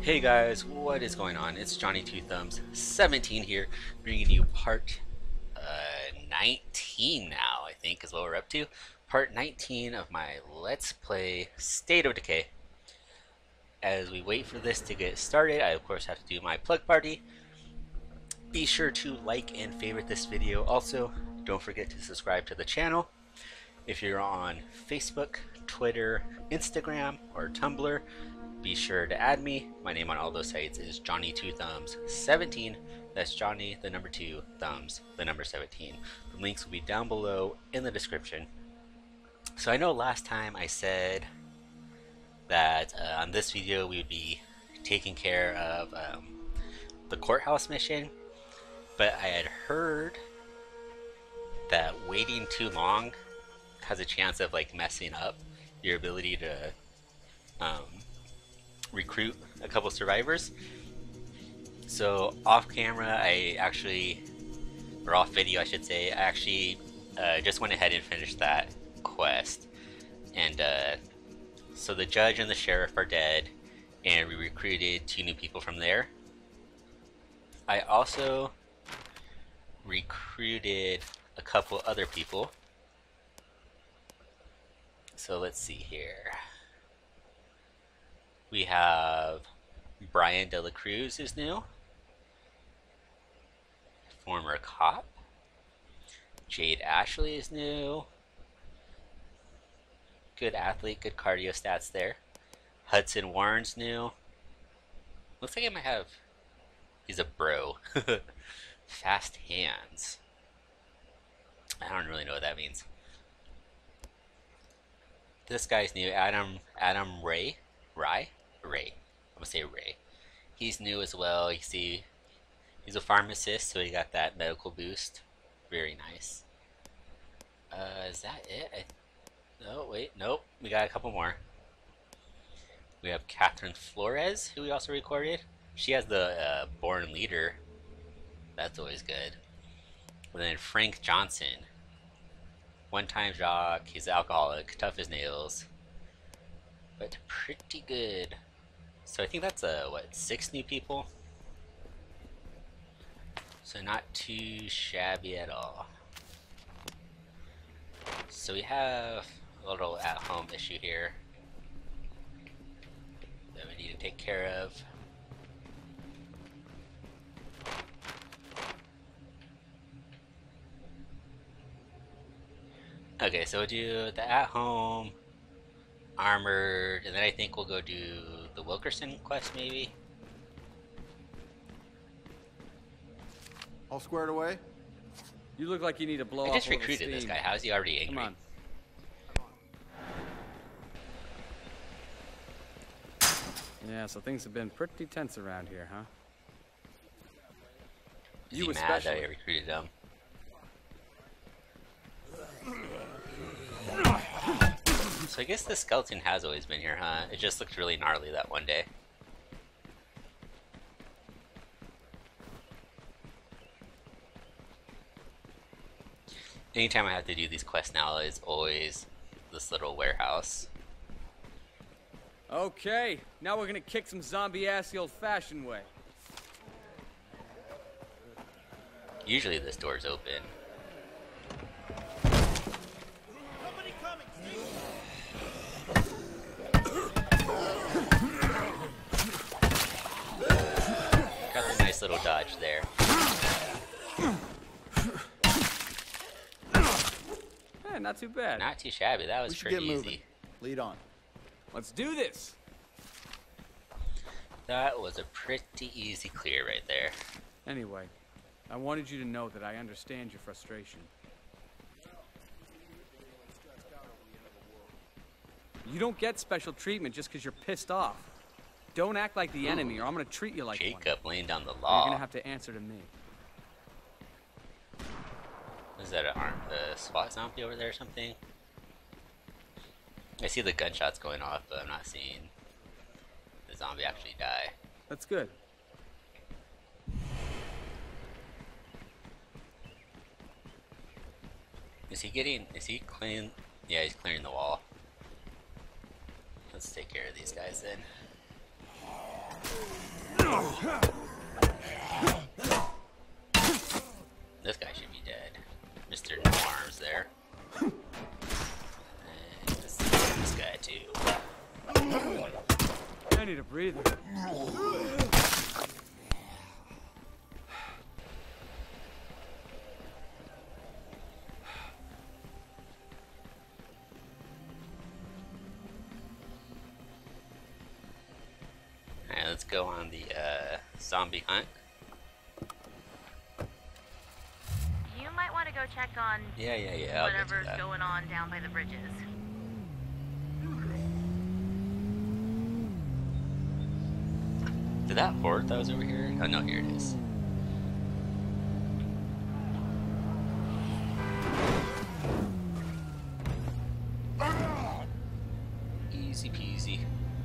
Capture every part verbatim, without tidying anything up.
Hey guys, what is going on? It's Johnny Two Thumbs seventeen here, bringing you part uh, nineteen now, I think is what we're up to. Part nineteen of my Let's Play State of Decay. As we wait for this to get started, I of course have to do my plug party. Be sure to like and favorite this video. Also, don't forget to subscribe to the channel. If you're on Facebook, Twitter, Instagram, or Tumblr, be sure to add me. My name on all those sites is Johnny Two Thumbs seventeen. That's Johnny, the number two, Thumbs, the number seventeen. The links will be down below in the description. So I know last time I said that uh, on this video we would be taking care of um, the courthouse mission, but I had heard that waiting too long has a chance of like messing up your ability to um, recruit a couple survivors. So off camera, I actually, or off video I should say, I actually uh, just went ahead and finished that quest. And uh, so the judge and the sheriff are dead, and we recruited two new people from there. I also recruited a couple other people. So let's see here. We have Brian De La Cruz is new, former cop. Jade Ashley is new. Good athlete, good cardio stats there. Hudson Warren's new. Looks like I might have, he's a bro. Fast hands. I don't really know what that means. This guy's new, Adam Adam Ray. Ray? Ray. I'm gonna say Ray. He's new as well. You see, he's a pharmacist, so he got that medical boost. Very nice. Uh, is that it? I, no, wait, nope. We got a couple more. We have Catherine Flores, who we also recorded. She has the uh, Born Leader. That's always good. And then Frank Johnson. One-time jock. He's an alcoholic. Tough as nails. But pretty good. So I think that's a what, six new people? So not too shabby at all. So we have a little at-home issue here that we need to take care of. Okay, so we'll do the at-home, armored, and then I think we'll go do the Wilkerson quest maybe. All squared away? You look like you need to blow I off just a little recruited this steam. guy. How is he already angry? Come on. Yeah, so things have been pretty tense around here, huh? Is You he mad especially. that I recruited him? So I guess the skeleton has always been here, huh? It just looked really gnarly that one day. Anytime I have to do these quests now, it's always this little warehouse. Okay, now we're gonna kick some zombie ass the old-fashioned way. Usually this door's open. Got the nice little dodge there. Eh, not too bad. Not too shabby. That was We should pretty get moving. easy. Lead on. Let's do this. That was a pretty easy clear right there. Anyway, I wanted you to know that I understand your frustration. You don't get special treatment just because you're pissed off. Don't act like the enemy, or I'm gonna treat you like one. Jacob laying down the You're law. gonna have to answer to me. Is that a, arm, a SWAT zombie over there or something? I see the gunshots going off, but I'm not seeing the zombie actually die. That's good. Is he getting, is he clearing? Yeah, he's clearing the wall. Let's take care of these guys then. This guy should be dead. Mister No Arms there. And this, this guy too. I need a breather. Alright, let's go on the uh, zombie hunt. You might want to go check on Yeah, yeah, yeah. I'll get to whatever's that. going on down by the bridges. Did that horde that was over here? Oh no, here it is. Easy peasy.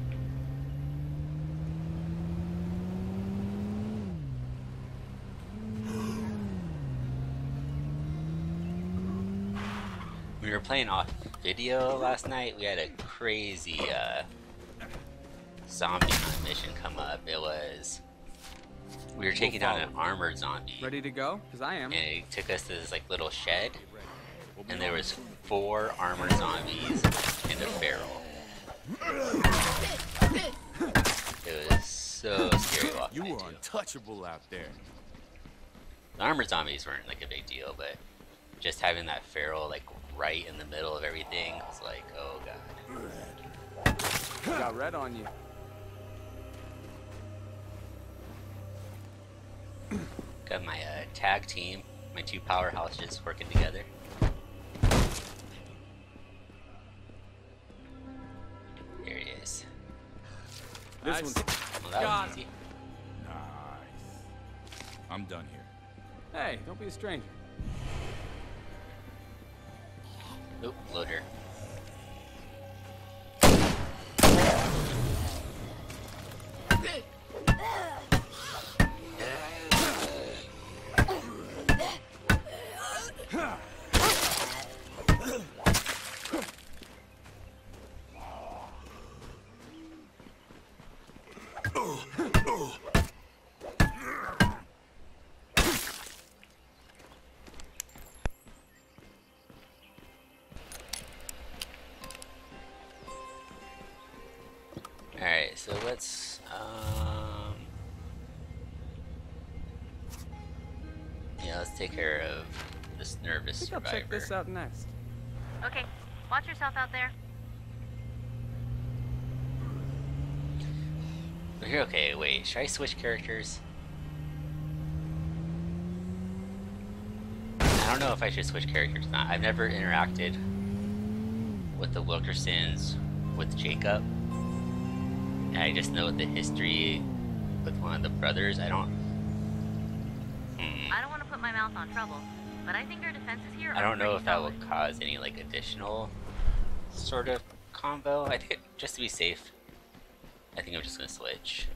We were playing off video last night. We had a crazy uh, zombie hunt mission come up. It was we were taking down an armored zombie, Ready to go? Because I am. and it took us to this like little shed, and there was four armored zombies in the barrel. It was so scary walking You were into. untouchable out there. The armored zombies weren't like a big deal, but just having that feral like right in the middle of everything was like, oh god. Got red on you. Got my uh, tag team, my two powerhouses working together. Here it is. This Nice. one's. Well, that Got was easy. Nice. I'm done here. Hey, don't be a stranger. Oop, loader. Alright, so let's, um... yeah, let's take care of this I nervous think I'll survivor. check this out next. Okay, watch yourself out there. Here, okay, wait, should I switch characters? I don't know if I should switch characters or not. I've never interacted with the Wilkersons with Jacob. And I just know the history with one of the brothers. I don't... Hmm. I don't want to put my mouth on trouble, but I think our defenses here are I don't know pretty if that solid. will cause any, like, additional sort of combo. I think, just to be safe, I think I'm just gonna switch.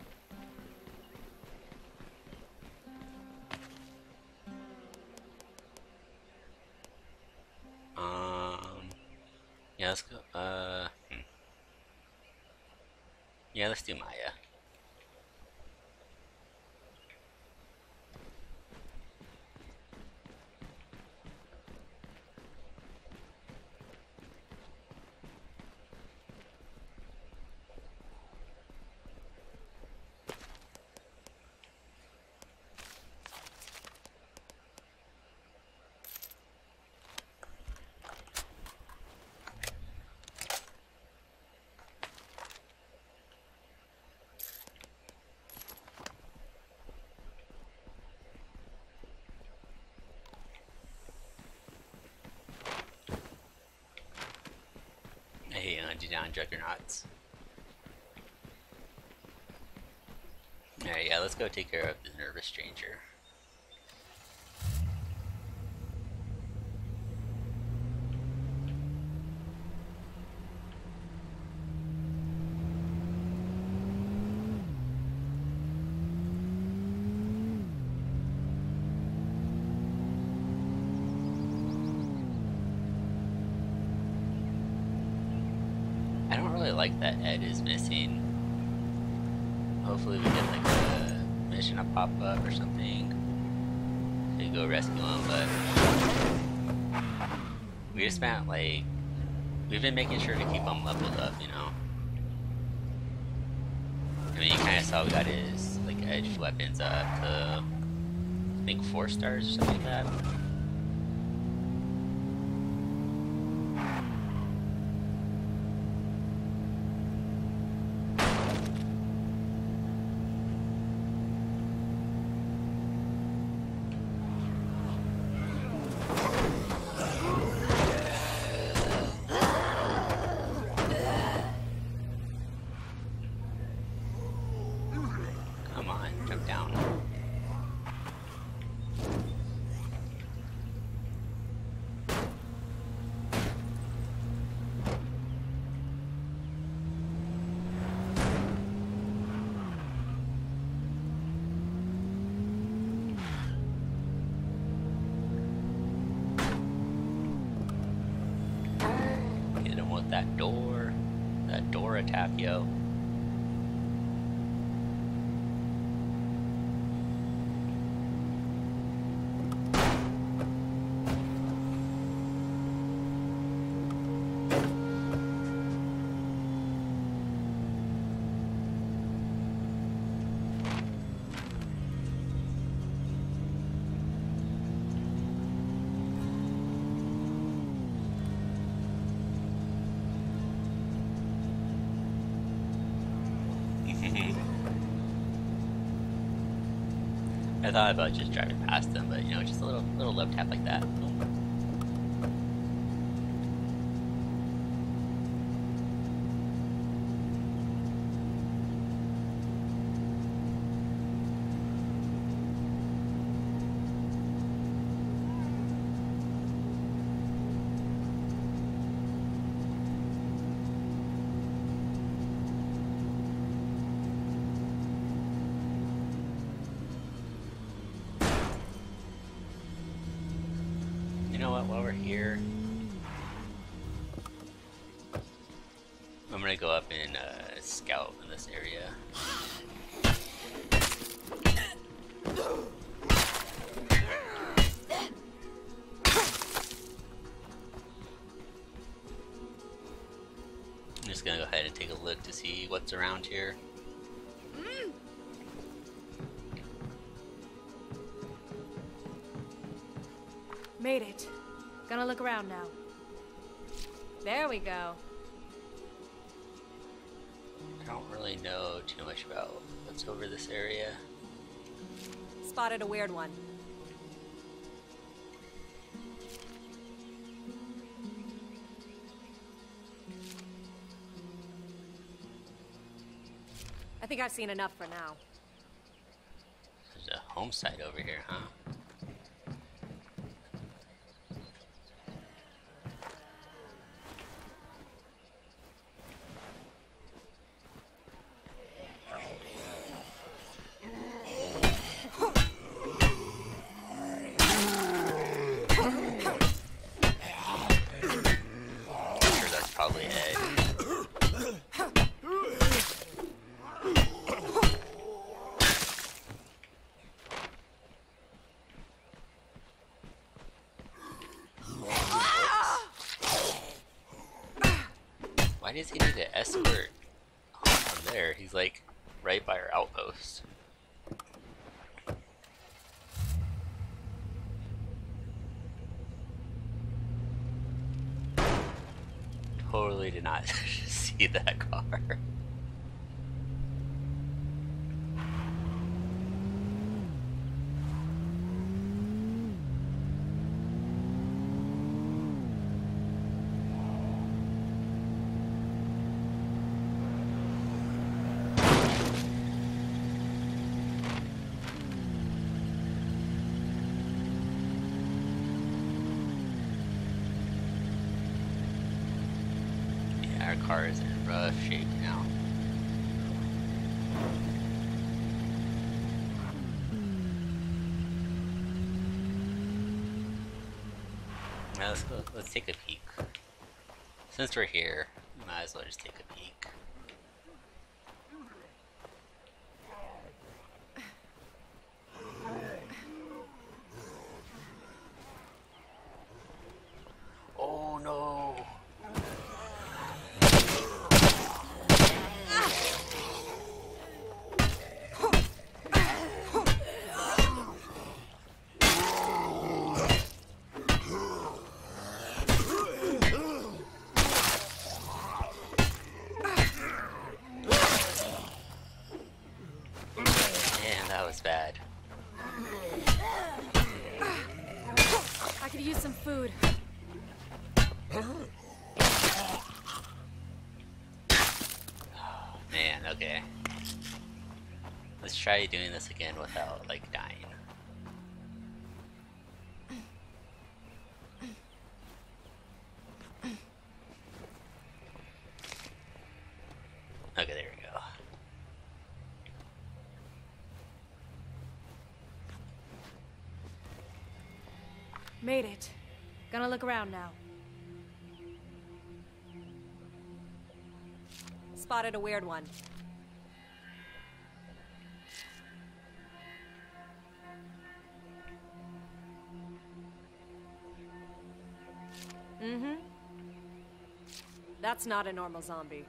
Um, yeah, let's go, uh, hmm. Yeah, let's do Maya. I hate hunting down juggernauts. Alright, yeah, let's go take care of the nervous stranger. I don't really like that Ed is missing. Oh hopefully we get like a mission to pop up or something. To go rescue him, but we just spent like we've been making sure to keep him leveled up, you know. I mean, you kind of saw we got his like edged weapons up to I think four stars or something like that. That door, that door attack, yo. I thought about just driving past them, but you know, just a little little love tap like that. Boom. You know what, while we're here, I'm gonna go up and uh, scout in this area. I'm just gonna go ahead and take a look to see what's around here. Made it. Gonna look around now. There we go. I don't really know too much about what's over this area. Spotted a weird one. I think I've seen enough for now. There's a home site over here, huh? Why does he need to escort from there? He's like right by our outpost. Totally did not see that car. Our car is in rough shape now. Now let's go, let's take a peek. Since we're here, we might as well just take a peek. Could use some food. Man, okay. Let's try doing this again without, like, dying. Okay, there we go. Made it. Gonna look around now. Spotted a weird one. Mm-hmm. That's not a normal zombie.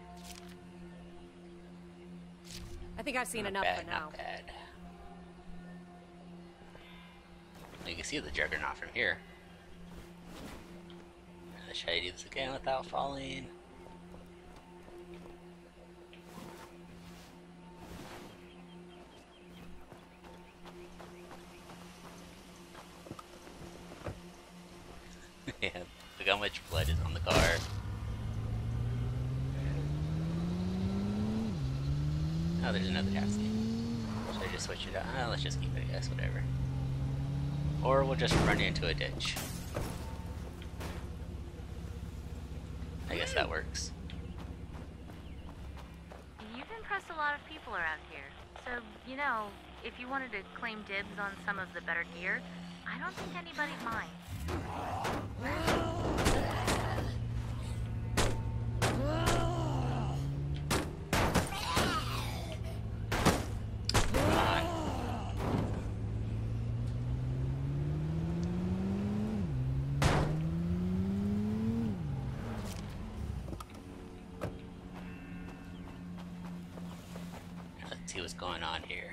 I think I've seen Not enough bad, for now. not bad. You can see the Juggernaut from here. Let's try to do this again without falling. Yeah, look how much blood is on the car. Oh, there's another taxi. Should I just switch it out? Oh, let's just keep it, I guess, whatever. Or we'll just run into a ditch. I guess that works. You've impressed a lot of people around here. So, you know, if you wanted to claim dibs on some of the better gear, I don't think anybody'd mind. Let's see what's going on here.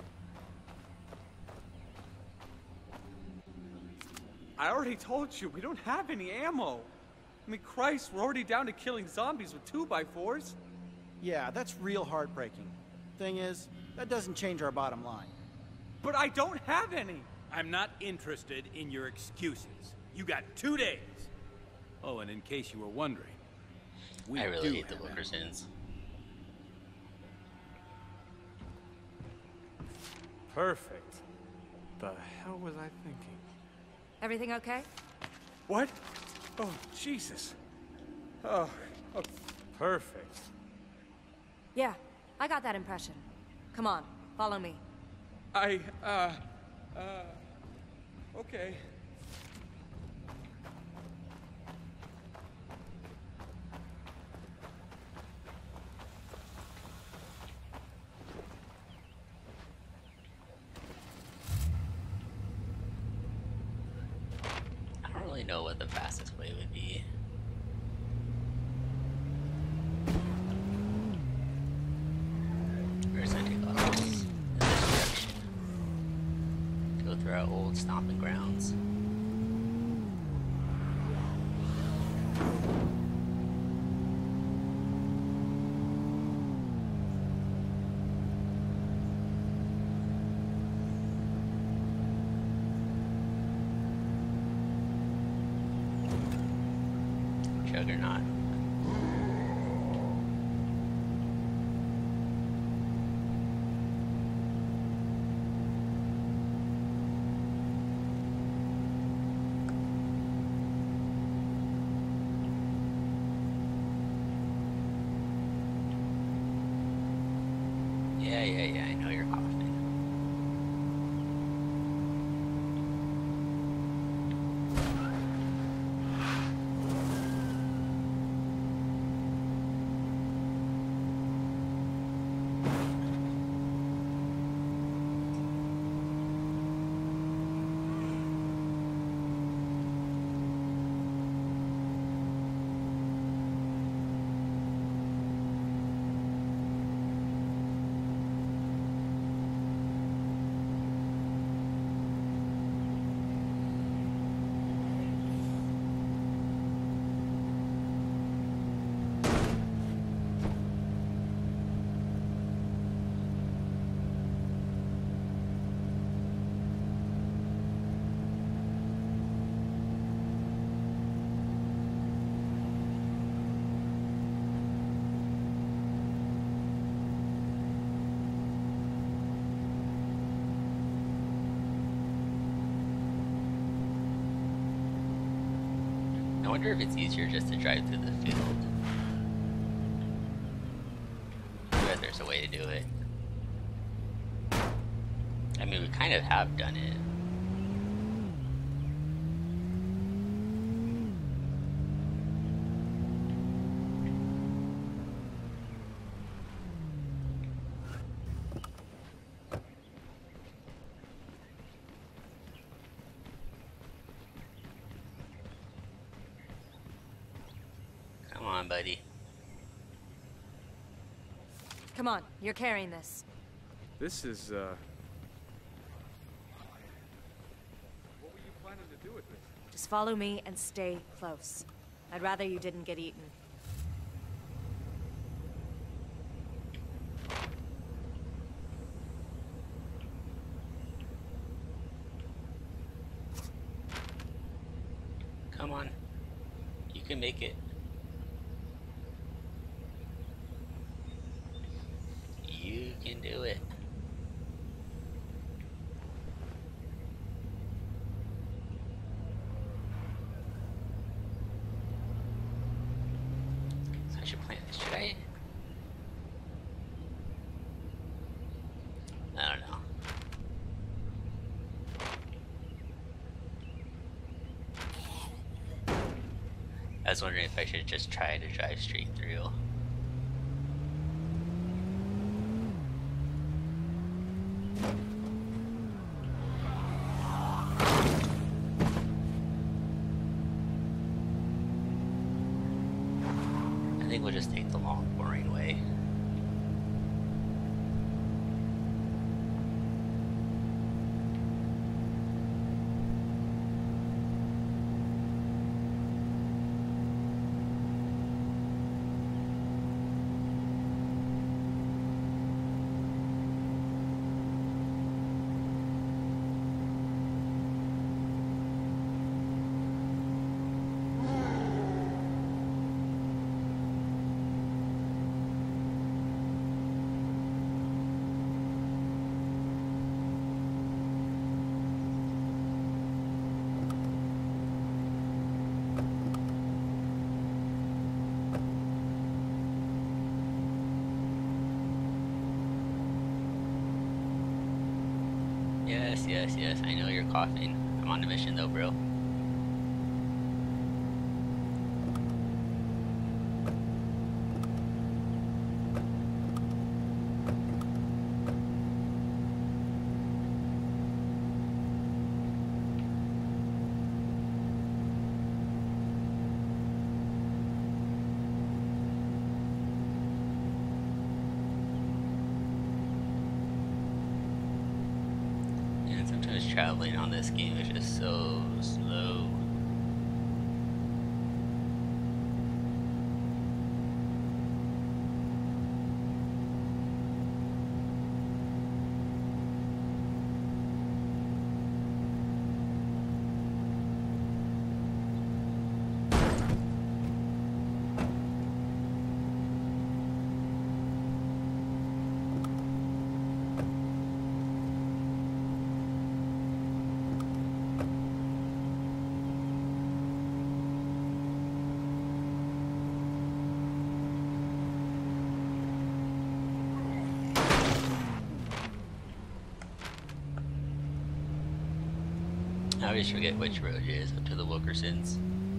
I already told you, we don't have any ammo. I mean, Christ, we're already down to killing zombies with two by fours. Yeah, that's real heartbreaking. Thing is, that doesn't change our bottom line. But I don't have any. I'm not interested in your excuses. You got two days. Oh, and in case you were wondering, we I really do hate the have Wilkersons. Perfect. The hell was I thinking? Everything okay? What? Oh, Jesus. Oh, oh. Perfect. Yeah, I got that impression. Come on, follow me. I, uh, uh, okay. I don't really know what the fastest way would be. Where's that take off? In this direction. Go through our old stomping grounds. Juggernaut. Yeah, yeah, yeah, I know you're coughing. wonder if it's easier just to drive through the field. I bet there's a way to do it. I mean, we kind of have done it. Come on, buddy. Come on, you're carrying this. This is, uh... What were you planning to do with this? Just follow me and stay close. I'd rather you didn't get eaten. Come on. You can make it. You can do it. So I should plan. Should I? I don't know. I was wondering if I should just try to drive straight through. I think we'll just take the long, boring way. Yes, yes, yes. I know you're coughing. I'm on a mission though, bro. Traveling on this game is just so slow. I always forget which road it is up to the Wilkersons.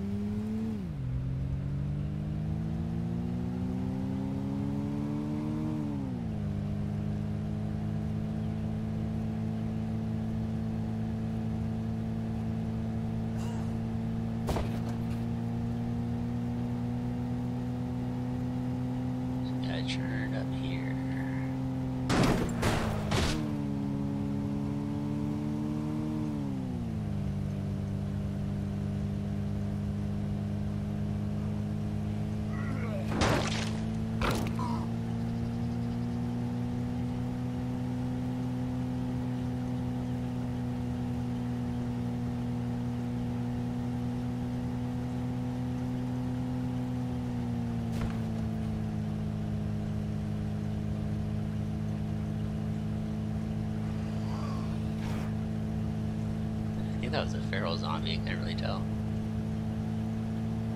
So gotta turn up here. I think that was a feral zombie, I can't really tell.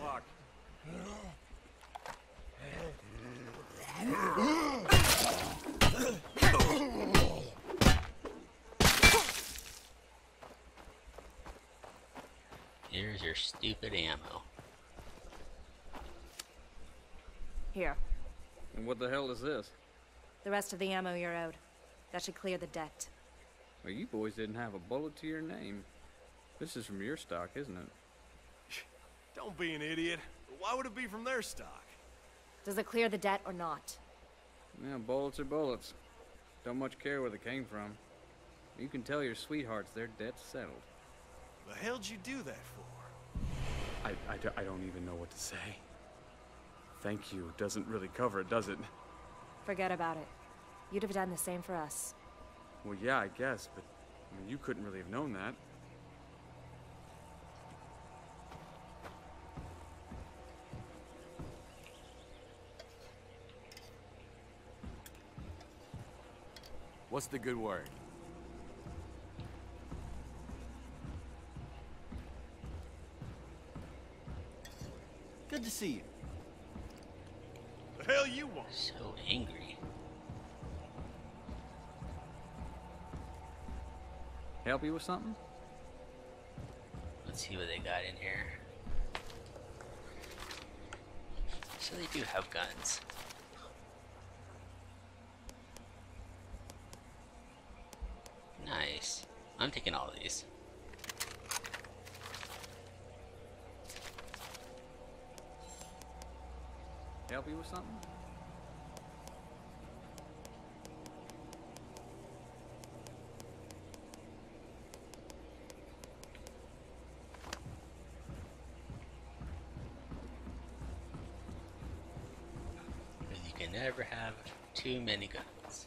luck. Here's your stupid ammo. Here. And what the hell is this? The rest of the ammo you're owed. That should clear the debt. Well, you boys didn't have a bullet to your name. This is from your stock, isn't it? Don't be an idiot. Why would it be from their stock? Does it clear the debt or not? Yeah, bullets are bullets. Don't much care where they came from. You can tell your sweethearts their debt's settled. The hell'd you do that for? I, I, do- I don't even know what to say. Thank you doesn't really cover it, does it? Forget about it. You'd have done the same for us. Well, yeah, I guess, but I mean, you couldn't really have known that. What's the good word? Good to see you. The hell you want? So angry. Help you with something? Let's see what they got in here. So they do have guns. Nice. I'm taking all of these. Help you with something? Because you can never have too many guns.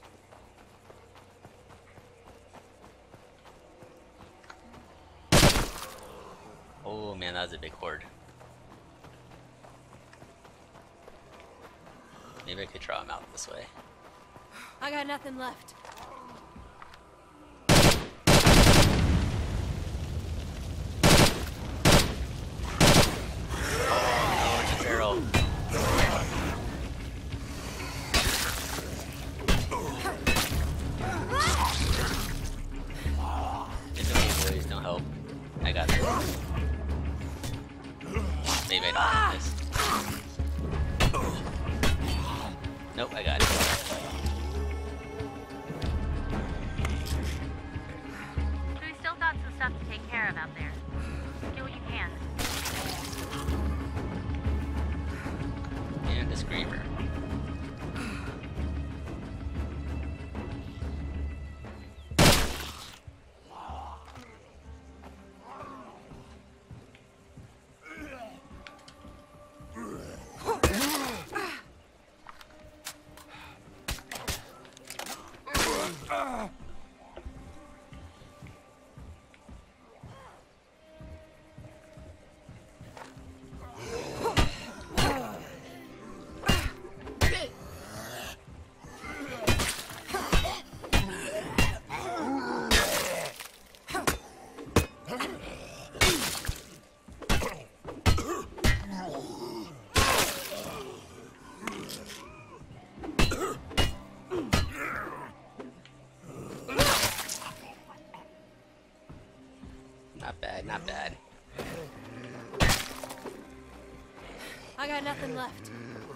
Oh man, that was a big horde. Maybe I could draw him out this way. I got nothing left. Oh, it's a barrel. It's okay, boys, don't help. I got this. Maybe I don't need this. Nope, I got it. So we still got some stuff to take care of out there. Do what you can. And a screamer. Not bad, not bad. I got nothing left.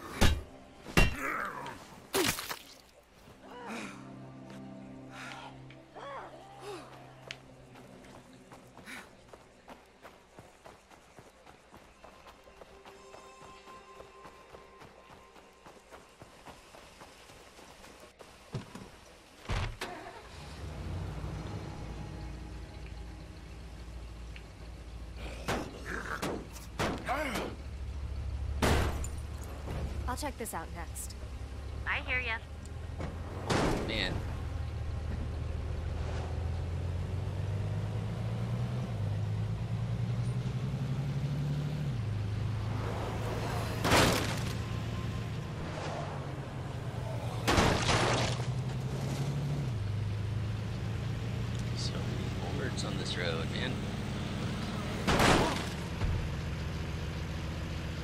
I'll check this out next. I hear ya. Man. So many hordes on this road, man.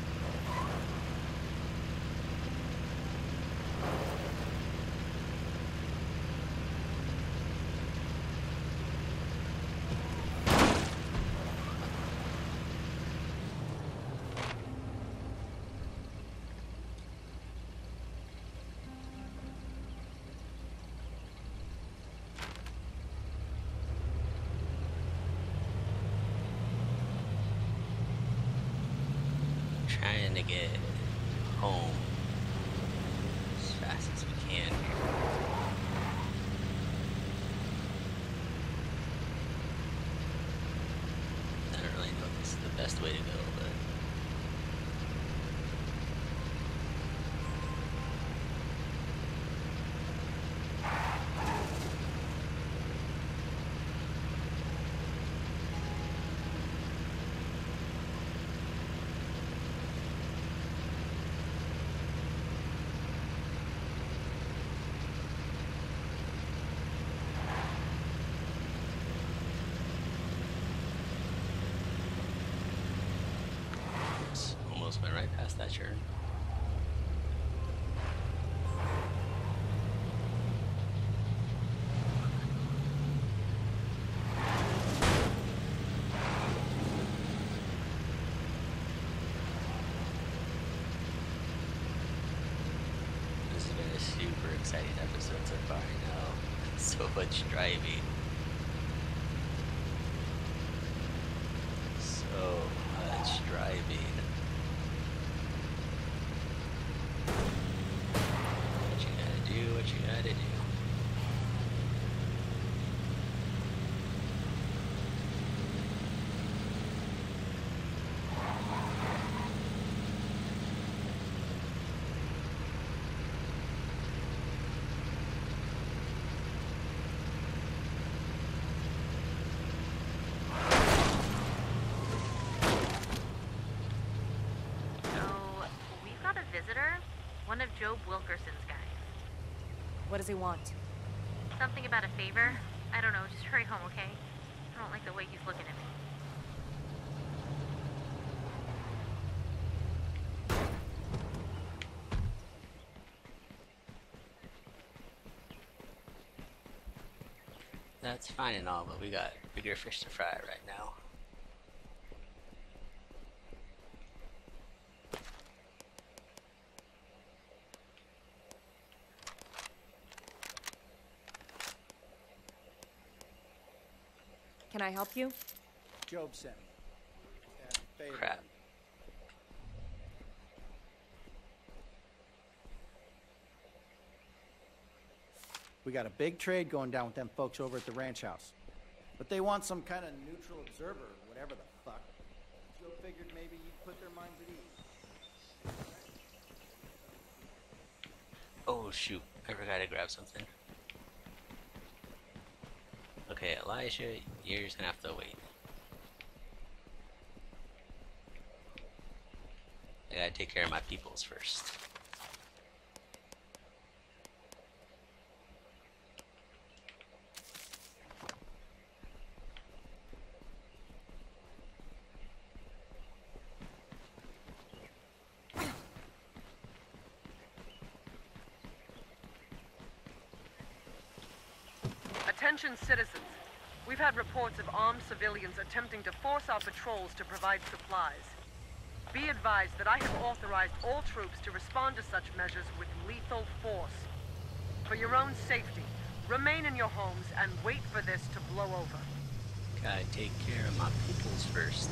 trying to get home as fast as we can here. I don't really know if this is the best way to go, but almost went right past that turn. This has been a super exciting episode so far. I know. So much driving. So much driving. What you gotta do, what you gotta do. Visitor? One of Job Wilkerson's guys. What does he want? Something about a favor? I don't know, just hurry home, okay? I don't like the way he's looking at me. That's fine and all, but we got bigger fish to fry right now. Can I help you? Job sent me. Uh, favor. Crap. We got a big trade going down with them folks over at the ranch house. But they want some kind of neutral observer, or whatever the fuck. Joe figured maybe you'd put their minds at ease. Oh shoot, I forgot to grab something. Okay, Elijah, you're just gonna have to wait. I gotta take care of my peoples first. Attention citizens. We've had reports of armed civilians attempting to force our patrols to provide supplies. Be advised that I have authorized all troops to respond to such measures with lethal force. For your own safety, remain in your homes and wait for this to blow over. Gotta take care of my peoples first.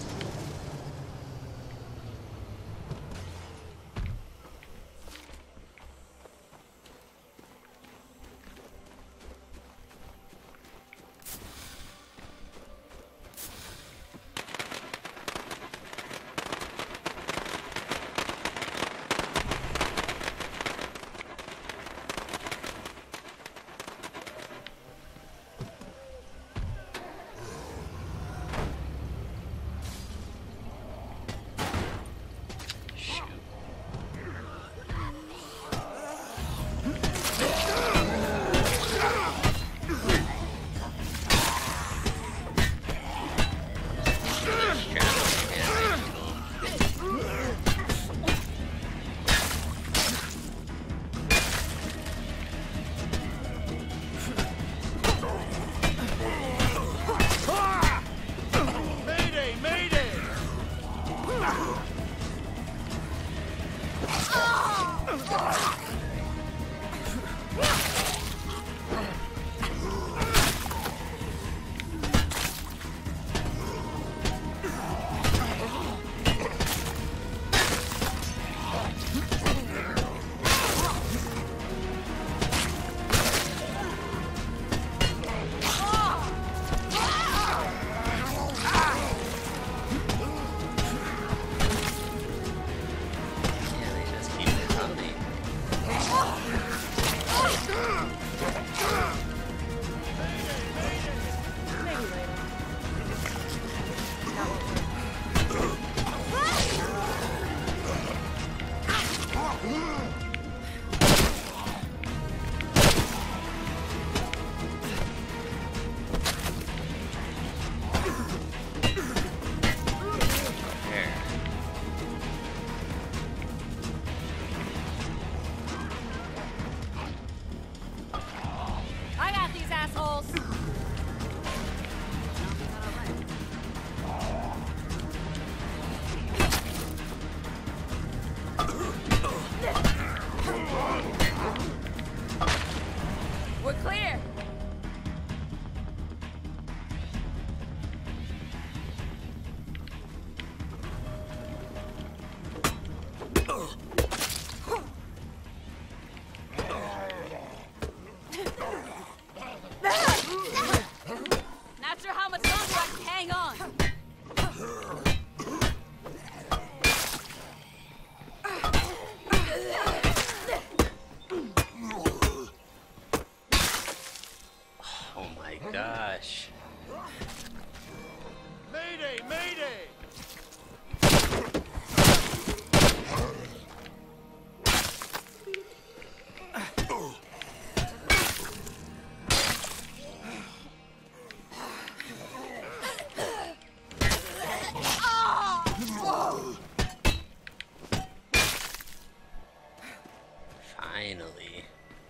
Finally.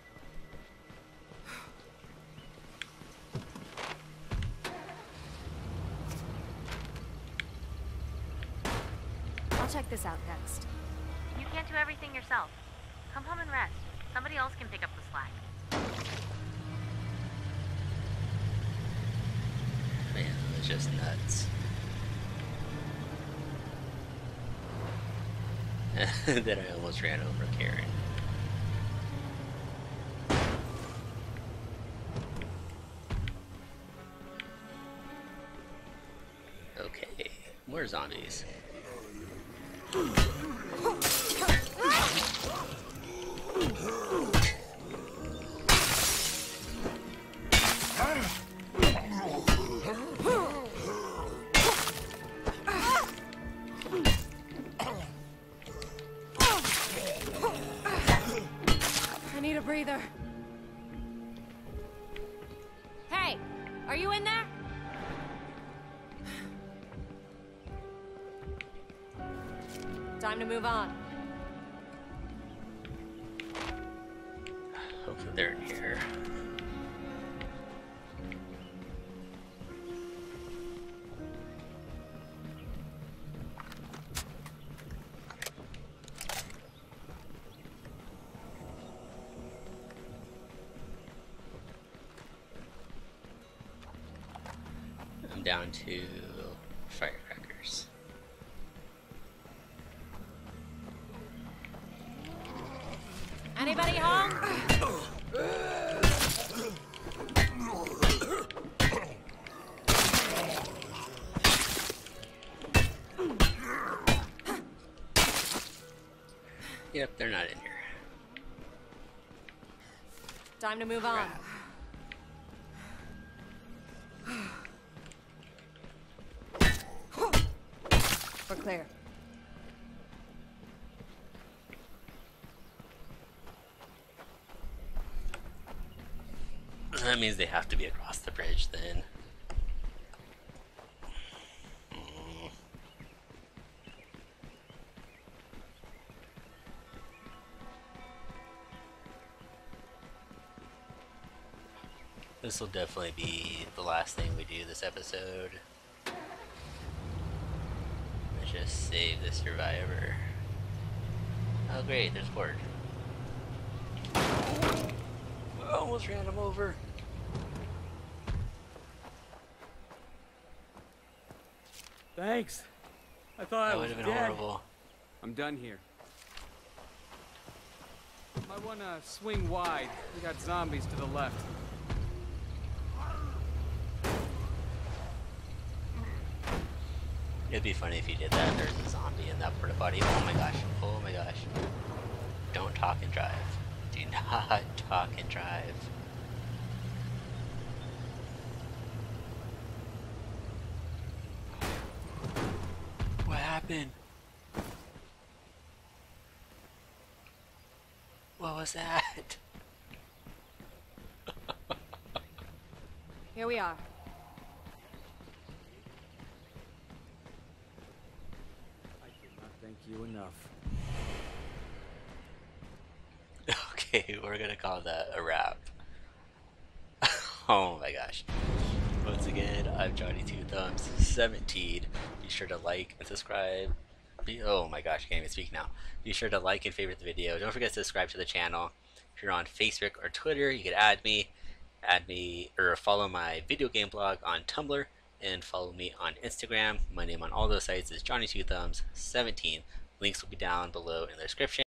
I'll check this out next. You can't do everything yourself. Come home and rest. Somebody else can pick up the slack. Man, that's just nuts. Then I almost ran over Karen. Okay, more zombies. I need a breather. Hey, are you in there? Time to move on. Hopefully they're in here. I'm down to firecrackers. Anybody home? Yep, they're not in here. Time to move on. We're clear. That means they have to be across the bridge then. Hmm. This will definitely be the last thing we do this episode. Let's just save the survivor. Oh great, there's Ward. Almost ran him over. Thanks. I thought That I would was have been dead. horrible. I'm done here. Might wanna swing wide. We got zombies to the left. It'd be funny if you did that. There's a zombie in that porta potty. Oh my gosh. Oh my gosh. Don't talk and drive. Do not talk and drive. What happened? What was that? Here we are. I cannot thank you enough. Okay, we're gonna call that a wrap. Oh my gosh. Once again, I'm Johnny Two Thumbs seventeen. Be sure to like and subscribe. Be oh my gosh, I can't even speak now. Be sure to like and favorite the video. Don't forget to subscribe to the channel. If you're on Facebook or Twitter, you can add me. Add me or follow my video game blog on Tumblr and follow me on Instagram. My name on all those sites is Johnny Two Thumbs seventeen. Links will be down below in the description.